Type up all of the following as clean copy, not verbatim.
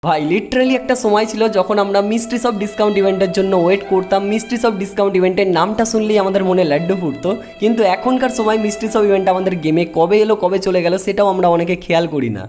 ভাই লিটারালি একটা সময় ছিল যখন আমরা মিস্ট্রিস অফ ডিসকাউন্ট ইভেন্টের জন্য ওয়েট করতাম। মিস্ট্রিস অফ ডিসকাউন্ট ইভেন্টের নামটা শুনলেই আমাদের মনে লাড্ডু ফুটতো, কিন্তু এখনকার সময় মিস্ট্রিস অফ ইভেন্ট আমাদের গেমে কবে এলো কবে চলে গেল সেটাও আমরা অনেকে খেয়াল করি না।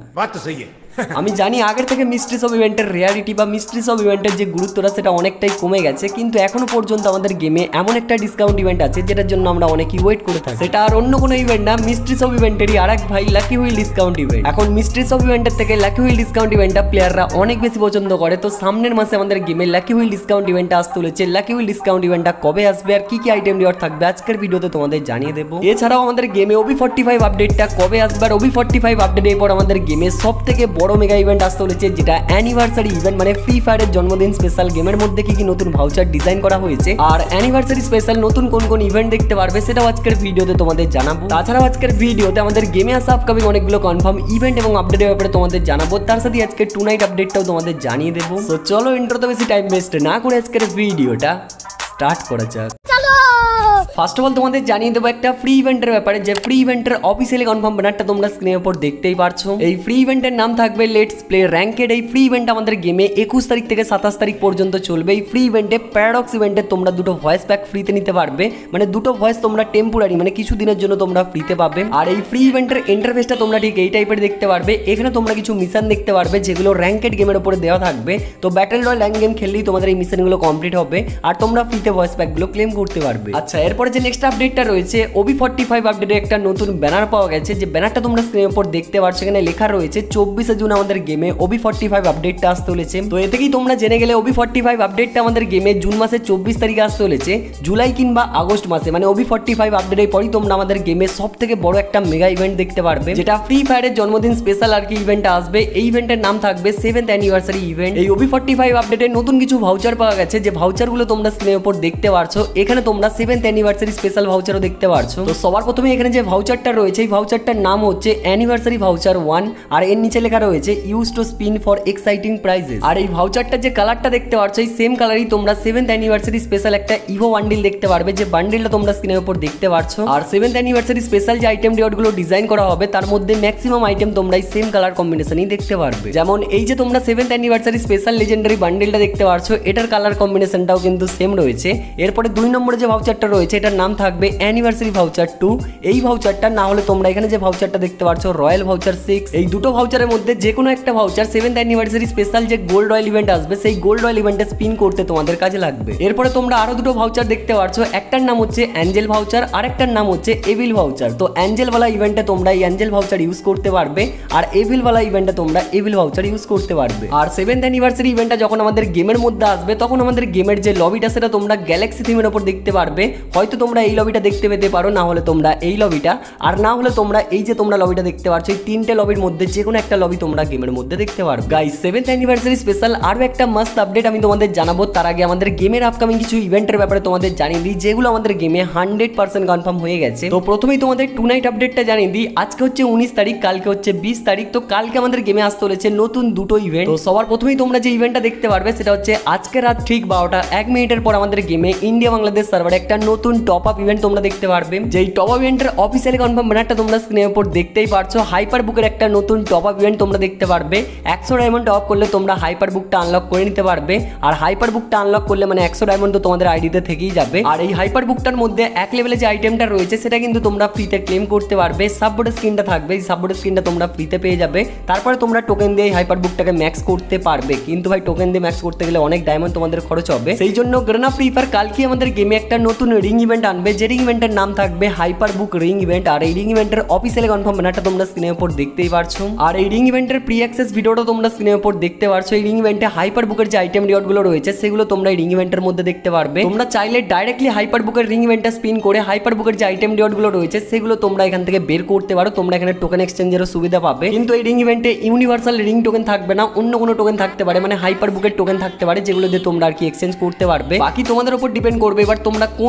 আমি জানি আগের থেকে মিস্ট্রিস অফ ইভেন্টের রিয়ালিটি বা মিস্ট্রিস অফ ইভেন্টের যে গুরুত্বটা সেটা অনেকটাই কমে গেছে, কিন্তু এখনো পর্যন্ত আমাদের গেমে এমন একটা ডিসকাউন্ট ইভেন্ট আছে যেটার জন্য আমরা অনেকেই ওয়েট করে থাকি। সেটা আর অন্য কোনো ইভেন্ট না, মিস্ট্রিস অফ ইভেন্টেরই আর এক ভাই লাকি হুইল ডিসকাউন্ট ইভেন্ট। এখন মিস্ট্রিস অফ ইভেন্টের থেকে লাকি হুইল ডিসকাউন্ট ইভেন্টটা প্লেয়াররা অনেক বেশি পছন্দ করে। তো সামনের মাসে আমাদের গেমে লাকি হুইল ডিসকাউন্ট ইভেন্টটা আসতে চলেছে। লাকি হুইল ডিসকাউন্ট ইভেন্টটা কবে আসবে আর কি কি আইটেম রিওয়ার্ড থাকবে আজকের ভিডিওতে তোমাদের জানিয়ে দেবো। এছাড়াও আমাদের গেমে OB45 আপডেটটা কবে আসবে আর OB45 আপডেটের পর আমাদের গেমে সব থেকে বড় মেগা ইভেন্ট আসতে চলেছে, যেটা অ্যানিভার্সারি ইভেন্ট, মানে ফ্রি ফায়ারের জন্মদিন স্পেশাল। গেমের মধ্যে কি কি নতুন ভাউচার ডিজাইন করা হয়েছে আর অ্যানিভার্সারি স্পেশাল নতুন কোন কোন ইভেন্ট দেখতে পারবে সেটাও আজকের ভিডিওতে তোমাদের জানাবো। তাছাড়াও আজকের ভিডিওতে আমাদের গেমে আসা আপকামিং অনেকগুলো কনফার্ম ইভেন্ট এবং আপডেটের ব্যাপারে তোমাদের জানাবো। তার সাথে আজকে টু নাইট আপডেটটাও তোমাদের জানিয়ে দেবো। তো চলো ইন্ট্রোতে বেশি টাইম ওয়েস্ট না করে আজকের ভিডিওটা স্টার্ট করা যাক। ফার্স্ট অফ অল তোমাদের জানিয়ে দেবো একটা ফ্রি ইভেন্টের ব্যাপারে, যে ফ্রি ইভেন্টের অফিসিয়ালি কনফার্ম ব্যানারটা তোমরা স্ক্রিনের উপর দেখতেই পারছো। এই ফ্রি ইভেন্টের নাম থাকবে লেটস প্লে র্যাঙ্কেড। এই ফ্রি ইভেন্ট আমাদের গেমে 21 তারিখ থেকে 27 তারিখ পর্যন্ত চলবে। এই ফ্রি ইভেন্টে প্যারাডক্স ইভেন্টে তোমরা দুটো ভয়েস প্যাক ফ্রিতে নিতে পারবে, মানে দুটো ভয়েস তোমরা টেম্পোরারি মানে কিছু দিনের জন্য তোমরা ফ্রিতে পাবে। আর এই ফ্রি ইভেন্টের ইন্টারফেসটা তোমরা ঠিক এই টাইপের দেখতে পারবে। এখানে তোমরা কিছু মিশন দেখতে পারবে যেগুলো র্যাঙ্কেড গেমের উপরে দেওয়া থাকবে। তো ব্যাটল রয়্যাল র্যাঙ্ক গেম খেললেই তোমাদের এই মিশনগুলো কমপ্লিট হবে আর তোমরা ফ্রিতে ভয়েস প্যাকগুলো ক্লেম করতে পারবে। আচ্ছা, এরপরে যে নেক্সট আপডেটটা রয়েছে OB45 আপডেটে একটা নতুন ব্যানার পাওয়া গেছে। যে ব্যানারটা তোমরা স্ক্রিনের উপর দেখতে পাচ্ছ, এখানে লেখা রয়েছে 24 জুন আমাদের গেমে OB45 আপডেটটা আসতে চলেছে। তো এ থেকেই তোমরা জেনে গেলে OB45 আপডেটটা আমাদের গেমে জুন মাসের 24 তারিখে আসতে চলেছে। জুলাই কিংবা আগস্ট মাসে মানে OB45 আপডেটের পরই তোমরা আমাদের গেমে সব থেকে বড় একটা মেগা ইভেন্ট দেখতে পারবে, যেটা ফ্রি ফায়ারের জন্মদিন স্পেশাল আর কি ইভেন্টটা আসবে। এই ইভেন্টের নাম থাকবে 7th অ্যানিভার্সারি ইভেন্ট। এই OB45 আপডেটে নতুন কিছু ভাউচার পাওয়া গেছে, যে ভাউচারগুলো তোমরা স্ক্রিনের উপর দেখতে পারছো। এখানে তোমরা 7th অ্যানিভার্সারি স্পেশাল ভাউচারও দেখতে পারছো। তো সবার প্রথমে এখানে যে ভাউচারটা রয়েছে এই ভাউচারটার নাম হচ্ছে অ্যানিভার্সারি ভাউচার 1 আর এর নিচে লেখা রয়েছে use to spin for exciting prizes. আর এই ভাউচারটার যে কালারটা দেখতে পারছো এই সেম কালারই তোমরা 7th অ্যানিভার্সারি স্পেশাল একটা ইভো বান্ডিল দেখতে পারবে, যে বান্ডিলটা তোমরা স্ক্রিনের উপর দেখতে পারছো। আর 7th অ্যানিভার্সারি স্পেশাল যে আইটেম রিওয়ার্ডগুলো ডিজাইন করা হবে তার মধ্যে ম্যাক্সিমাম আইটেম তোমরা এই সেম কালার কম্বিনেশনই দেখতে পারবে। যেমন এই যে তোমরা 7th অ্যানিভার্সারি স্পেশাল লেজেন্ডারি বান্ডিলটা দেখতে পারছো, এটার কালার কম্বিনেশনটাও কিন্তু সেম রয়েছে। এরপরে 2 নম্বরে যে ভাউচারটা রয়েছে এটার নাম থাকবে অ্যানিভার্সারি ভাউচার 2। এই ভাউচারটা না হলে তোমরা এখানে যে ভাউচারটা দেখতে পারছো রয়্যাল ভাউচার 6। এই দুটো ভাউচারের মধ্যে যে কোনো একটা ভাউচার 7th অ্যানিভার্সারি স্পেশাল যে গোল্ড রয়্যাল ইভেন্ট আসবে সেই গোল্ড রয়্যাল ইভেন্টে স্পিন করতে তোমাদের কাজে লাগবে। এরপরে তোমরা আরো দুটো ভাউচার দেখতে পারছো, একটার নাম হচ্ছে অ্যাঞ্জেল ভাউচার আর একটার নাম হচ্ছে এভিল ভাউচার। তো অ্যাঞ্জেল ওয়ালা ইভেন্টে তোমরা এই অ্যাঞ্জেল ভাউচার ইউজ করতে পারবে আর এভিল ওয়ালা ইভেন্টে তোমরা এভিল ভাউচার ইউজ করতে পারবে। আর 7th অ্যানিভার্সারি ইভেন্টটা যখন আমাদের গেমের মধ্যে আসবে তখন আমাদের গেমের যে লবিটা সেটা তোমরা গ্যালাক্সি থিমের উপর দেখতে পারবে। হয়তো তোমরা এই লবিটা দেখতে পেতে পারো, না হলে তোমরা এই লবিটা, আর না হলে তোমরা এই যে তোমরা লবিটা দেখতে পাচ্ছ এই তিনটে লবির মধ্যে যে কোনো একটা লবি তোমরা গেমের মধ্যে দেখতে পারবে। গাইস 7th অ্যানিভার্সারি স্পেশাল আরো একটা মাস্ট আপডেট আমি তোমাদের জানাবো। তার আগে আমাদের গেমের আপকামিং কিছু ইভেন্টের ব্যাপারে তোমাদের জানিয়ে দিই যেগুলো আমাদের গেমে 100% কনফার্ম হয়ে গেছে। তো প্রথমেই তোমাদের টু নাইট আপডেটটা জানিয়ে দিই। আজকে হচ্ছে 19 তারিখ, কালকে হচ্ছে 20 তারিখ। তো কালকে আমাদের গেমে আসতে চলেছে নতুন দুটো ইভেন্ট। তো সবার প্রথমেই তোমরা যে ইভেন্টটা দেখতে পারবে সেটা হচ্ছে আজকে রাত ঠিক 12টা 1 মিনিটের পর আমাদের গেমে ইন্ডিয়া বাংলাদেশ সার্ভারে একটা নতুন টপ আপ ইভেন্ট তোমরা দেখতে পারবে। যেই টপ আপ ইভেন্টের অফিসিয়ালি কনফার্ম ব্যানারটা তোমরা স্ক্রিনের উপর দেখতেই পারছো। হাইপার বুকের একটা নতুন টপ আপ ইভেন্ট তোমরা দেখতে পারবে। 100 ডায়মন্ড টপ করলে তোমরা হাইপার বুকটা আনলক করে নিতে পারবে। আর হাইপার বুকটা আনলক করলে মানে 100 ডায়মন্ড তো তোমাদের আইডিতে থেকেই যাবে। আর এই হাইপার বুকটার মধ্যে এক লেভেলে যে আইটেমটা রয়েছে সেটা কিন্তু তোমরা ফ্রিতে ক্লেম করতে পারবে। সাববোর্ড স্ক্রিনটা থাকবে, এই সাববোর্ড স্ক্রিনটা তোমরা ফ্রিতে পেয়ে যাবে। তারপরে তোমরা টোকেন দিয়ে হাইপার বুকটাকে ম্যাক্স করতে পারবে, কিন্তু ভাই টোকেন দিয়ে ম্যাক্স করতে গেলে অনেক ডায়মন্ড তোমাদের খরচ হবে। সেই জন্য গ্রেনা ফ্রি ফায়ার কালকে আমাদের গেমে একটা নতুন রিং ইভেন্ট আনবে, যে রিং ইভেন্টের নাম থাকবে হাইপার বুক রিং ইভেন্ট। আর এই রিং ইভেন্টের অফিসিয়ালি কনফার্ম ব্যানারটা তোমরা স্ক্রিনের উপর দেখতেই পারছো। আর এই রিং ইভেন্টের প্রি অ্যাক্সেস ভিডিওটা তোমরা স্ক্রিনের উপর দেখতে পারছো। এই রিং ইভেন্টে হাইপার বুকের যে আইটেম রিওয়ার্ডগুলো রয়েছে সেগুলো তোমরা এই রিং ইভেন্টের মধ্যে দেখতে পারবে। তোমরা চাইলে ডাইরেক্টলি হাইপার বুকের রিং ইভেন্টটা স্পিন করে হাইপার বুকের যে আইটেম রিওয়ার্ডগুলো রয়েছে সেগুলো তোমরা এখান থেকে বের করতে পারো। তোমরা এখানে টোকেন এক্সচেঞ্জেরও সুবিধা পাবে, কিন্তু এই রিং ইভেন্টে ইউনিভার্সাল রিং টোকেন থাকবে না, অন্য কোনো টোকেন থাকতে পারে, মানে হাইপার বুকের টোকেন থাকতে পারে যেগুলো দিয়ে তোমরা আর কি এক্সচেঞ্জ করতে পারবে। বাকি তোমাদের উপর ডিপেন্ড করবে এবার তোমরা কোন ইভেন্টটা থেকে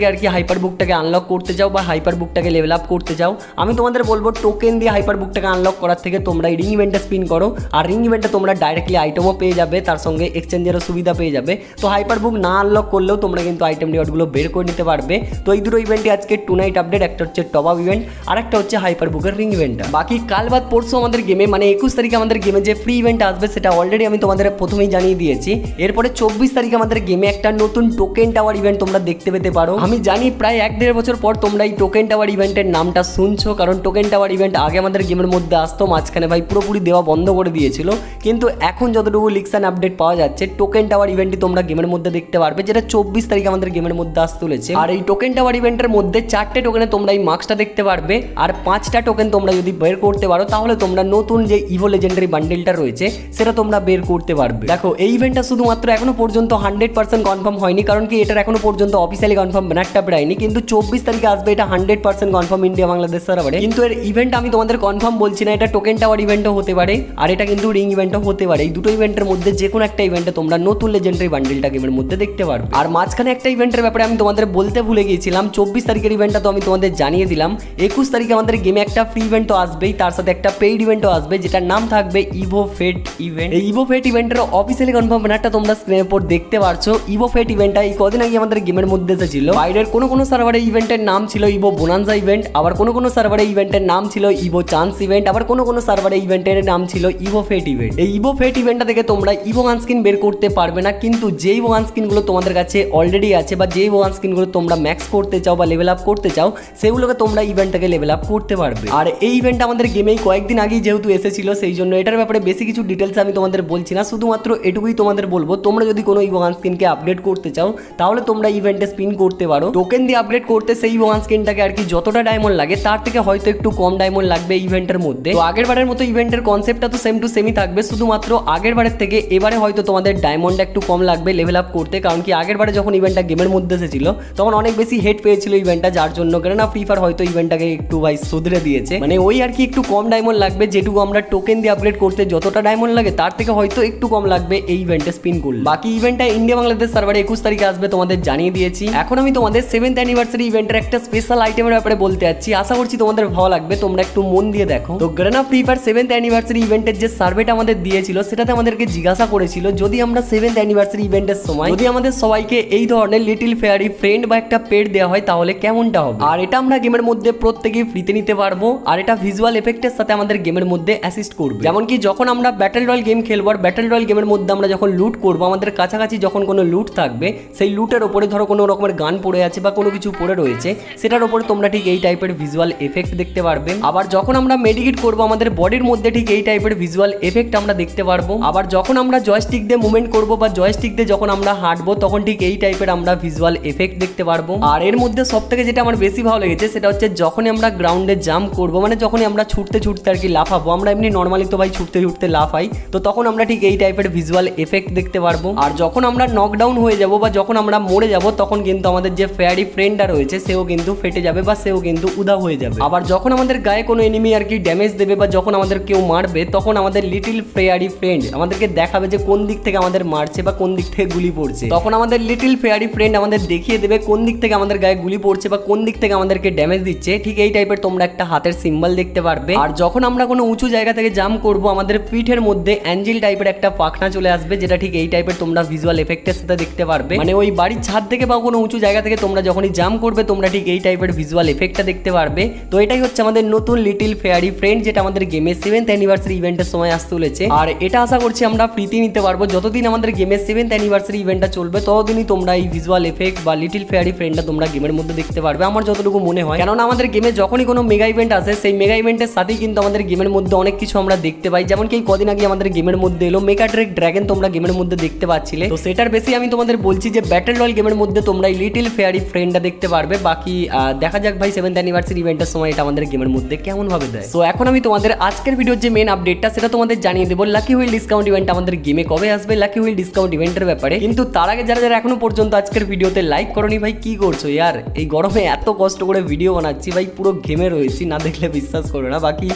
থেকে আর কি হাইপার বুকটাকে আনলক করতে চাও বা হাইপার বুকটাকে লেভেল আপ করতে চাও, আমি তোমাদের বলবো টোকেন দিয়ে হাইপার বুকটাকে আনলক করার থেকে তোমরা এই রিং ইভেন্টে স্পিন করো। আর রিং ইভেন্টে তোমরা ডাইরেক্টলি আইটেমও পেয়ে যাবে, তার সঙ্গে এক্সচেঞ্জেরও সুবিধা পেয়ে যাবে। তো হাইপার বুক না আনলক করলেও তোমরা কিন্তু আইটেম রিওয়ার্ডগুলো বের করে নিতে পারবে। তো এই দুটো ইভেন্টই আজকে টু নাইট আপডেট, একটা হচ্ছে টপ আপ ইভেন্ট আর একটা হচ্ছে হাইপার বুকের রিং ইভেন্টটা। বাকি কাল বাদ পরশু আমাদের গেমে মানে 21 তারিখে আমাদের গেমে যে ফ্রি ইভেন্ট আসবে সেটা অলরেডি আমি তোমাদের প্রথমেই জানিয়ে দিয়েছি। এরপরে 24 তারিখে আমাদের গেমে একটা নতুন টোকেন টাওয়ার ইভেন্ট তোমরা দেখতে পেতে পারো। আমি জানি প্রায় 1-1.5 বছর পর তোমরা এই টোকেন টাওয়ার ইভেন্টের নামটা শুনছো, কারণ টোকেন টাওয়ার ইভেন্ট আগে আমাদের গেমের মধ্যে আসতো, মাঝখানে ভাই পুরোপুরি দেওয়া বন্ধ করে দিয়েছিল। কিন্তু এখন যতটুকু লিকসান আপডেট পাওয়া যাচ্ছে টোকেন টাওয়ার ইভেন্টটি তোমরা গেমের মধ্যে দেখতে পারবে, যেটা 24 তারিখে আমাদের গেমের মধ্যে আসতে চলেছে। আর এই টোকেন টাওয়ার ইভেন্টের মধ্যে 4টে টোকেনে তোমরা এই মার্কসটা দেখতে পারবে, আর 5টা টোকেন তোমরা যদি বের করতে পারো তাহলে তোমরা নতুন যে ইভো লেজেন্ডারি বান্ডেলটা রয়েছে সেটা তোমরা বের করতে পারবে। দেখো এই ইভেন্টটা শুধুমাত্র এখনো পর্যন্ত 100% কনফার্ম হয়নি, কারণ কি এটার এখনো পর্যন্ত অফিসিয়ালি কনফার্ম ব্যানারটা বেরায়নি, কিন্তু 24 তারিখে আসবে এটা 100% কনফার্ম ইন্ডিয়া বাংলাদেশ সার্ভারে। কিন্তু এর ইভেন্ট আমি তোমাদের কনফার্ম বলছি না, এটা টোকেন টাওয়ার ইভেন্টও হতে পারে আর এটা কিন্তু রিং ইভেন্টও হতে পারে। এই দুটো ইভেন্টের মধ্যে যে কোনো একটা ইভেন্টে তোমরা নতুন লেজেন্ডারি বান্ডেলটা গেমের মধ্যে দেখতে পারবে। আর মাঝখানে একটা ইভেন্টের ব্যাপারে আমি তোমাদের বলতে ভুলে গিয়েছিলাম, 24 তারিখের ইভেন্টটা তো আমি তোমাদের জানিয়ে দিলাম। 21 তারিখে আমাদের গেমে একটা ফ্রি ইভেন্ট তো আসবেই, তার সাথে একটা পেইড ইভেন্টও আসবে যেটার নাম থাকবে ইভো ফেট ইভেন্ট। এই ইভো ফেট ইভেন্টের অফিসিয়ালি কনফার্ম ব্যানারটা তোমরা স্ক্রিনের উপর দেখতে পারছো। ইভো ফেট ইভেন্টটা এই কদিন আগে আমাদের গেমের মধ্যে এসেছিল। বাইরের কোনো সার্ভারে ইভেন্টের নাম ছিল ইভো বোনান্সা ইভেন্ট, আবার কোনো সার্ভারে ইভেন্টের নাম ছিল ইভো চান্স ইভেন্ট, আবার কোনো সার্ভারে ইভেন্টের নাম ছিল ইভো ফেট ইভেন্ট। এই ইভো ফেট ইভেন্টটা থেকে তোমরা ইভো গান স্কিন বের করতে পারবে না, কিন্তু যেই ইভো গান স্কিনগুলো তোমাদের কাছে অলরেডি আছে বা যেই ইভো গান স্কিনগুলো তোমরা ম্যাক্স করতে চাও বা লেভেল আপ করতে চাও সেগুলোকে তোমরা ইভেন্ট থেকে লেভেল আপ করতে পারবে। আর এই ইভেন্ট আমাদের গেমেই কয়েকদিন আগেই যেহেতু এসেছিল সেই জন্য এটার ব্যাপারে বেশি কিছু ডিটেলস আমি তোমাদের বলছি না, শুধুমাত্র এটুকুই তোমাদের বলবো তোমরা যদি কোনো ইভো গান স্কিনকে আপডেট করতে চাও তাহলে তোমরা ইভেন্টে স্পিন করতে পারো। টোকেন দিয়ে আপডেট করতে সেই ইভো গান স্কিনটাকে আর কি যতটা ডায়মন্ড লাগে তার থেকে হয়তো একটু কম ডায়মন্ড লাগবে ইভেন্টের মধ্যে। তো আগের বারের মতো ইভেন্টের কনসেপ্টটা তো সেম টু সেমই থাকবে, শুধুমাত্র আগের বারের থেকে এবারে হয়তো তোমাদের ডায়মন্ড একটু কম লাগবে লেভেল আপ করতে, কারণ কি আগের বারে যখন ইভেন্টটা গেমের মধ্যে এসেছিল তখন অনেক বেশি হেট পেয়েছিল ইভেন্টটা, যার জন্য কেন না ফ্রি ফায়ার হয়তো ইভেন্টটাকে একটু ভাই সুধরে দিয়েছে, মানে ওই আর কি একটু কম ডায়মন্ড লাগবে, যেটুকু আমরা টোকেন দিয়ে আপগ্রেড করতে যতটা ডায়মন্ড লাগে তার থেকে হয়তো একটু কম লাগবে এই ইভেন্টে স্পিন করলে। বাকি ইভেন্টটা ইন্ডিয়া বাংলাদেশ সার্ভারে 21 তারিখে আসবে তোমাদের জানিয়ে দিয়েছি। এখন আমি তোমাদের 7th অ্যানিভার্সারি ইভেন্টের একটা স্পেশাল আইটেমের ব্যাপারে বলতে যাচ্ছি, আশা করছি তোমাদের ভালো লাগবে, তোমরা একটু মন দিয়ে দেখো। তো গ্রেনা ফ্রি ফায়ার 7th অ্যানিভার্সারি ইভেন্টের যে সার্ভেটা আমাদের দিয়েছিল সেটাতে আমাদেরকে জিজ্ঞাসা করেছিল যদি আমরা 7th অ্যানিভার্সারি ইভেন্টের সময় যদি আমাদের সবাইকে এই ধরনের লিটল ফেয়ারি ফ্রেন্ড বা একটা পেট দেওয়া হয় তাহলে কেমনটা হবে। আর এটা আমরা গেমের মধ্যে প্রত্যেকেই ফ্রিতে নিতে পারবো, আর এটা ভিজুয়াল এফেক্টের সাথে আমাদের গেমের মধ্যে অ্যাসিস্ট করবে। যেমন কি যখন আমরা ব্যাটল রয়্যাল গেম খেলবো আর ব্যাটল রয়্যাল গেমের মধ্যে আমরা যখন লুট করবো, আমাদের কাছাকাছি যখন কোনো লুট থাকবে সেই লুটের ওপরে ধরো কোনো রকমের গান পড়ে আছে বা কোনো কিছু পড়ে রয়েছে সেটার উপরে তোমরা ঠিক এই টাইপের ভিজুয়াল এফেক্ট দেখতে পারবে। আবার যখন আমরা মেডিকেট করবো আমাদের বডির মধ্যে ঠিক এই টাইপের ভিজুয়াল এফেক্ট আমরা দেখতে পারবো। আবার যখন আমরা জয়স্টিক দিয়ে মুভমেন্ট করবো বা জয়স্টিক দিয়ে যখন আমরা হাঁটবো তখন ঠিক এই টাইপের আমরা ভিজুয়াল এফেক্ট দেখতে পারবো। আর এর মধ্যে সব থেকে যেটা আমার বেশি ভালো লেগেছে সেটা হচ্ছে যখনই আমরা গ্রাউন্ডে জাম্প করবো, মানে যখনই আমরা ছুটতে ছুটতে আর কি লাফাবো, আমরা এমনি নর্মালি তো ভাই ছুটতে ছুটতে লাফাই, তো তখন আমরা ঠিক এই টাইপের ভিজুয়াল এফেক্ট দেখতে পারবো। আর যখন আমরা নকডাউন হয়ে যাব বা যখন আমরা মরে যাব তখন কিন্তু আমাদের যে ফেয়ারি ফ্রেন্ডটা রয়েছে সেও কিন্তু ফেটে যাবে বা সেও কিন্তু উধাও হয়ে যাবে। আবার যখন আমাদের গায়ে কোনো এনিমি আর কি ড্যামেজ দেবে বা যখন আমাদের কেউ মারবে তখন আমাদের লিটল ফেয়ারি ফ্রেন্ড আমাদেরকে দেখাবে যে কোন দিক থেকে আমাদের মারছে বা কোন দিক থেকে গুলি পড়ছে। তখন আমাদের লিটল ফেয়ারি ফ্রেন্ড আমাদের দেখিয়ে দেবে কোন দিক থেকে আমাদের গায়ে গুলি পড়ছে বা কোন দিক থেকে আমাদেরকে ড্যামেজ দিচ্ছে। ঠিক এই টাইপের তোমরা একটা হাতের সিম্বল দেখতে পারবে। আর যখন আমরা কোনো উঁচু জায়গা থেকে জাম্প করবো আমাদের পিঠের মধ্যে অ্যাঞ্জেল টাইপের একটা পাখনা চলে আসবে, যেটা ঠিক এই টাইপের তোমরা ভিজুয়াল এফেক্টের সাথে দেখতে পারবে। মানে ওই বাড়ির ছাদ থেকে বা কোনো উঁচু জায়গা থেকে তোমরা যখনই জাম্প করবে তোমরা ঠিক এই টাইপের ভিজুয়াল এফেক্টটা দেখতে পারবে। তো এটাই হচ্ছে আমাদের নতুন লিটল ফেয়ারি ফ্রেন্ড, যেটা আমাদের গেমে 7th অ্যানিভার্সারি ইভেন্টের সময় আসতে চলেছে। আর এটা আশা করছি আমরা ফ্রিতে নিতে পারবো, যতদিন আমাদের গেমের 7th অ্যানিভার্সারি ইভেন্টটা চলবে ততদিনই তোমরা এই ভিজুয়াল এফেক্ট বা লিটল ফেয়ারি ফ্রেন্ডটা তোমরা গেমের মধ্যে দেখতে পারবে, আমার যতটুকু মনে হয়। কেননা আমাদের গেমে যখনই কোনো মেগা ইভেন্ট আসে সেই মেগা ইভেন্টের সাথেই কিন্তু আমাদের গেমের মধ্যে অনেক কিছু আমরা দেখতে পাই। যেমন কি কদিন আগে আমাদের গেমের মধ্যে এলো মেগা ড্রাগন, তোমরা গেমের মধ্যে দেখতে পাচ্ছিলে। তো সেটার বেশি আমি তোমাদের বলছি যে ব্যাটল রয়্যাল গেমের মধ্যে তোমরা এই লিটল ফেয়ারি ফ্রেন্ডটা দেখতে পারবে। বাকি দেখা যাক ভাই 7th অ্যানিভার্সারি ইভেন্টের সময় এটা আমাদের গেমের মধ্যে কেমন ভাবে দেয়। সো এখন আমি তোমাদের আজকের ভিডিওর যে মেন আপডেটটা সেটা তোমাদের জানিয়ে দেবো লাকি হুইল ডিসকাউন্ট ইভেন্ট আমাদের গেমে কবে আসবে, লাকি হুইল ডিসকাউন্ট ইভেন্টের ব্যাপারে। কিন্তু তার আগে যারা যারা এখনো পর্যন্ত আজকের ভিডিওতে লাইক করোনি ভাই কি করছো ইয়ার, এই গরমে এত কষ্ট করে ভিডিও বানাচ্ছি ভাই, পুরো ঘেমে রয়েছি, না দেখলে বিশ্বাস করো না। বাকি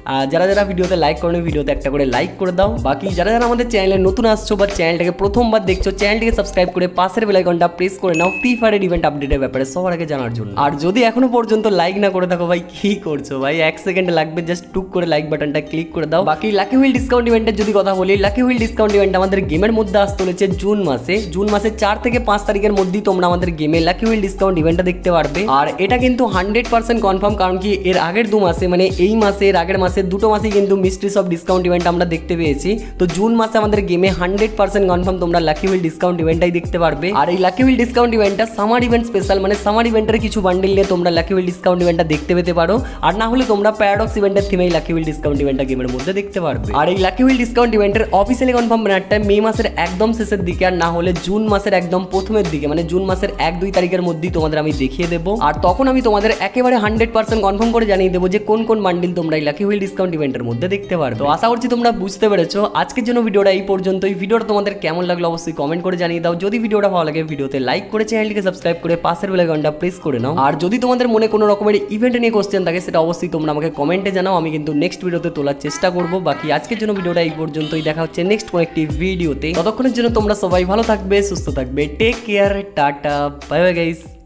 যারা যারা ভিডিওতে লাইক করো ভিডিওতে একটা করে লাইক করে দাও। বাকি যারা যারা আমাদের চ্যানেলে নতুন আসছো বা চ্যানেলটাকে প্রথমবার দেখছো চ্যানেলটিকে সাবস্ক্রাইব করে পাশের বেল আইকনটা প্রেস করে নাও ফ্রি ফায়ারের ইভেন্ট আপডেটের ব্যাপারে সবার আগে জানার জন্য। আর যদি এখনো পর্যন্ত লাইক না করে থাকো ভাই কি করছো ভাই, 1 সেকেন্ড লাগবে, জাস্ট টুক করে লাইক বাটনটা ক্লিক করে দাও। বাকি লাকি হুইল ডিসকাউন্ট ইভেন্টের যদি কথা বলি, লাকি হুইল ডিসকাউন্ট ইভেন্ট আমাদের গেমের মধ্যে আসতে চলেছে জুন মাসে 4 থেকে 5 তারিখের মধ্যেই তোমরা আমাদের গেমে লাকি হুইল ডিসকাউন্ট ইভেন্টটা দেখতে পারবে। আর এটা কিন্তু 100% কনফার্ম, কারণ কি এর আগের 2 মাসে মানে এই মাসে এর আগের মাসে দুটো মাসেই কিন্তু মিস্ট্রিস অফ ডিসকাউন্ট ইভেন্ট আমরা দেখতে পেয়েছি। তো জুন মাসে আমাদের গেমে 100% কনফার্ম তোমরা লাকি হুইল ডিসকাউন্ট ইভেন্টটাই দেখতে পারবে। আর এই লাকি হুইল ডিসকাউন্ট ইভেন্টটা সামার ইভেন্ট স্পেশাল, মানে সামার ইভেন্টের কিছু বান্ডেল নিয়ে তোমরা লাকি হুইল ডিসকাউন্ট ইভেন্টটা দেখতে পেতে পারো। আর না হলে তোমরা প্যারাডক্স ইভেন্টের থিমেই লাকি হুইল ডিসকাউন্ট ইভেন্টটা গেমের মধ্যে দেখতে পারবে। আর এই লাকি হুইল ডিসকাউন্ট ইভেন্টের অফিসিয়ালি কনফার্ম ব্যানারটা মে মাসের একদম শেষের দিকে, আর না হলে জুন মাসের একদম প্রথমের দিকে, মানে জুন মাসের 1-2 তারিখের মধ্যেই তোমাদের আমি দেখিয়ে দেবো। আর তখন আমি তোমাদের একেবারে 100% কনফার্ম করে জানিয়ে দেবো যে কোন কোন বান্ডিল তোমরা এই লাকি হুইল ডিসকাউন্ট ইভেন্টের মধ্যে দেখতে পারবে। তো আশা করছি তোমরা বুঝতে পেরেছো। আজকের জন্য ভিডিওটা এই পর্যন্তই। ভিডিওটা তোমাদের কেমন লাগলো অবশ্যই কমেন্ট করে জানিয়ে দাও। যদি ভিডিওটা ভালো লাগে ভিডিওতে লাইক করে চ্যানেলটিকে সাবস্ক্রাইব করে পাশের বেল আইকনটা প্রেস করে নাও। আর যদি তোমাদের মনে কোনো রকমের ইভেন্ট নিয়ে কোশ্চেন থাকে সেটা অবশ্যই তোমরা আমাকে কমেন্টে জানাও, আমি কিন্তু নেক্সট ভিডিওতে তোলার চেষ্টা করব। বাকি আজকের জন্য ভিডিওটা এই পর্যন্তই, দেখা হচ্ছে নেক্সট কোনো একটি ভিডিওতে। ততক্ষণের জন্য তোমরা সবাই ভালো থাকবে, সুস্থ থাকবে, টেক কেয়ার, টাটা, বাই বাই গাইস।